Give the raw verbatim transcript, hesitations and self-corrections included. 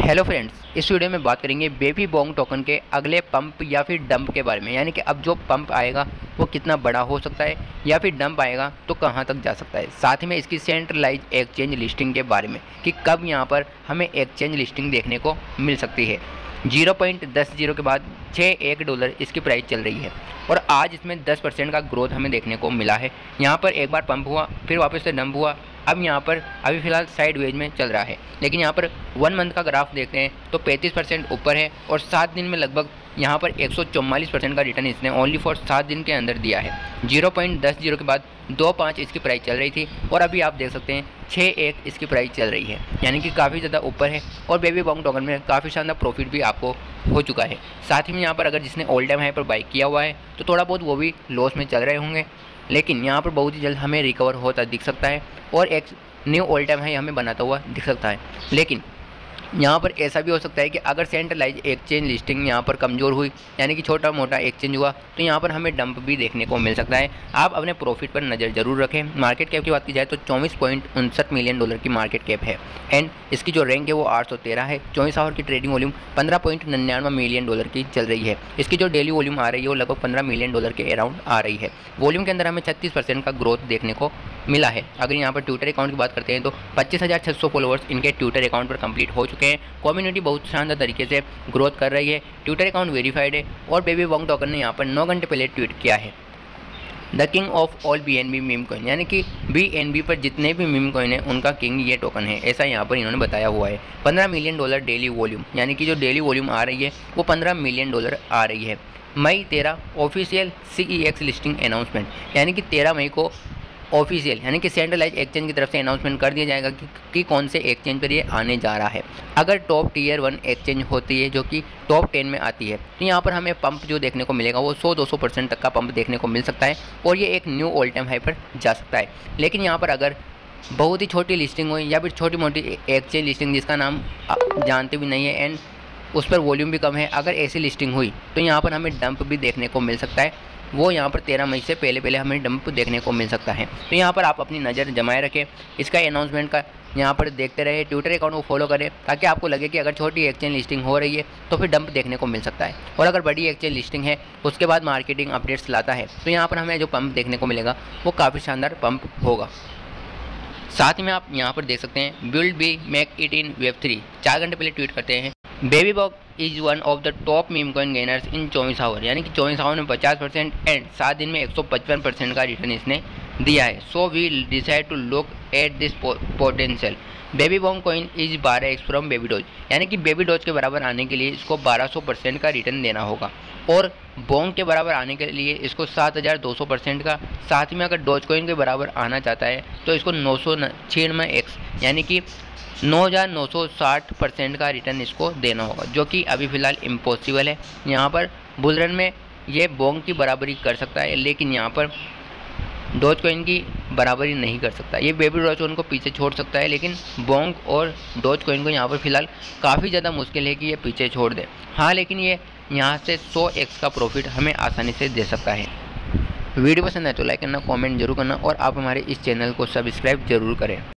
Hello friends, इस video में बात करेंगे बेबी बोंग टोकन के अगले पंप या फिर डंप के बारे में। यानी कि अब जो पंप आएगा वो कितना बड़ा हो सकता है या फिर डंप आएगा तो कहां तक जा सकता है। साथ ही में इसकी सेंट्रलाइज एक्सचेंज लिस्टिंग के बारे में कि कब यहां पर हमें एक्सचेंज लिस्टिंग देखने को मिल सकती है। जीरो पॉइंट दस जीरो के बाद छः एक डॉलर इसकी प्राइस चल रही है और आज इसमें दस परसेंट का ग्रोथ हमें देखने को मिला है। यहाँ पर एक बार पंप हुआ, फिर वापस से डंप हुआ, अब यहाँ पर अभी फ़िलहाल साइड वेज में चल रहा है। लेकिन यहाँ पर वन मंथ का ग्राफ देखते हैं तो पैंतीस परसेंट ऊपर है और सात दिन में लगभग यहाँ पर एक सौ चौवालीस परसेंट का रिटर्न इसने ओनली फॉर सात दिन के अंदर दिया है। जीरो पॉइंट दस जीरो के बाद दो पाँच इसकी प्राइस चल रही थी और अभी आप देख सकते हैं छः एक इसकी प्राइस चल रही है, यानी कि काफ़ी ज़्यादा ऊपर है और बेबी बोंग टोकन में काफ़ी शानदार प्रॉफिट भी आपको हो चुका है। साथ ही में यहाँ पर अगर जिसने ऑल टाइम हाई पर बाई किया हुआ है तो थोड़ा बहुत वो भी लॉस में चल रहे होंगे, लेकिन यहाँ पर बहुत ही जल्द हमें रिकवर होता दिख सकता है और एक न्यू ऑल टाइम हाई हमें बनाता हुआ दिख सकता है। लेकिन यहाँ पर ऐसा भी हो सकता है कि अगर सेंट्रलाइज एक्सचेंज लिस्टिंग यहाँ पर कमज़ोर हुई, यानी कि छोटा मोटा एक्सचेंज हुआ, तो यहाँ पर हमें डंप भी देखने को मिल सकता है। आप अपने प्रॉफिट पर नज़र जरूर रखें। मार्केट कैप की बात की जाए तो चौबीस पॉइंट उनसठ मिलियन डॉलर की मार्केट कैप है एंड इसकी जो रैंक है वो आठ सौ तेरह है। चौबीस आवर की ट्रेडिंग वॉल्यूम पंद्रह पॉइंट निन्यानवे मिलियन डॉलर की चल रही है। इसकी जो डेली वॉल्यूम आ रही है वो लगभग पंद्रह मिलियन डॉलर के अराउंड आ रही है। वॉल्यूम के अंदर हमें छत्तीस परसेंट का ग्रोथ देखने को मिला है। अगर यहाँ पर ट्विटर अकाउंट की बात करते हैं तो पच्चीस हज़ार छः सौ फॉलोअर्स इनके ट्विटर अकाउंट पर कंप्लीट हो चुके हैं। कम्युनिटी बहुत शानदार तरीके से ग्रोथ कर रही है। ट्विटर अकाउंट वेरीफाइड है और बेबी बोंग टोकन ने यहाँ पर नौ घंटे पहले ट्वीट किया है the king of all B N B meme coin, यानी कि बी एन बी पर जितने भी मीम कॉइन है उनका किंग ये टोकन है, ऐसा यहाँ पर इन्होंने बताया हुआ है। पंद्रह मिलियन डॉलर डेली वॉल्यूम, यानी कि जो डेली वॉल्यूम आ रही है वो पंद्रह मिलियन डॉलर आ रही है। मई तेरह official C E X listing announcement, यानी कि तेरह मई को ऑफिशियल यानी कि सेंट्रलाइज एक्सचेंज की तरफ से अनाउंसमेंट कर दिया जाएगा कि, कि कौन से एक्सचेंज पर ये आने जा रहा है। अगर टॉप टीयर वन एक्सचेंज होती है जो कि टॉप टेन में आती है तो यहाँ पर हमें पंप जो देखने को मिलेगा वो सौ दो सौ परसेंट तक का पंप देखने को मिल सकता है और ये एक न्यू ऑल टाइम हाई पर जा सकता है। लेकिन यहाँ पर अगर बहुत ही छोटी लिस्टिंग हुई या फिर छोटी मोटी एक्सचेंज लिस्टिंग जिसका नाम जानते भी नहीं है एंड उस पर वॉल्यूम भी कम है, अगर ऐसी लिस्टिंग हुई तो यहाँ पर हमें डंप भी देखने को मिल सकता है। वो यहाँ पर तेरह मई से पहले पहले हमें डंप देखने को मिल सकता है। तो यहाँ पर आप अपनी नज़र जमाए रखें, इसका अनाउंसमेंट का यहाँ पर देखते रहे, ट्विटर अकाउंट को फॉलो करें ताकि आपको लगे कि अगर छोटी एक्सचेंज लिस्टिंग हो रही है तो फिर डंप देखने को मिल सकता है और अगर बड़ी एक्सचेंज लिस्टिंग है उसके बाद मार्केटिंग अपडेट्स लाता है तो यहाँ पर हमें जो पंप देखने को मिलेगा वो काफ़ी शानदार पंप होगा। साथ ही में आप यहाँ पर देख सकते हैं build B make it in web three चार घंटे पहले ट्वीट करते हैं baby bonk is one of the top meme coin gainers in चौबीस आवर, यानी कि चौबीस आवर में पचास परसेंट एंड सात दिन में एक सौ पचपन परसेंट का रिटर्न इसने दिया है। So we decide to look at this potential. Baby Bong coin is बारह एक्स फ्रॉम बेबी डॉज, यानी कि बेबी डॉज के बराबर आने के लिए इसको बारह सौ परसेंट का रिटर्न देना होगा और बोंग के बराबर आने के लिए इसको सात हज़ार दो सौ परसेंट का। साथ में अगर डॉज कॉइन के बराबर आना चाहता है तो इसको नौ सौ छियानवे एक्स यानी कि नौ हज़ार नौ सौ साठ परसेंट का रिटर्न इसको देना होगा, जो कि अभी फ़िलहाल इम्पॉसिबल है। यहाँ पर बुल रन में ये बोंग की बराबरी कर सकता है लेकिन यहाँ पर डॉज कॉइन की बराबरी नहीं कर सकता। ये बेबी डॉज कॉइन को पीछे छोड़ सकता है लेकिन बोंग और डॉज कॉइन को यहाँ पर फ़िलहाल काफ़ी ज़्यादा मुश्किल है कि ये पीछे छोड़ दे। हाँ, लेकिन ये यहाँ से सौ एक्स का प्रॉफिट हमें आसानी से दे सकता है। वीडियो पसंद है तो लाइक करना, कमेंट जरूर करना और आप हमारे इस चैनल को सब्सक्राइब जरूर करें।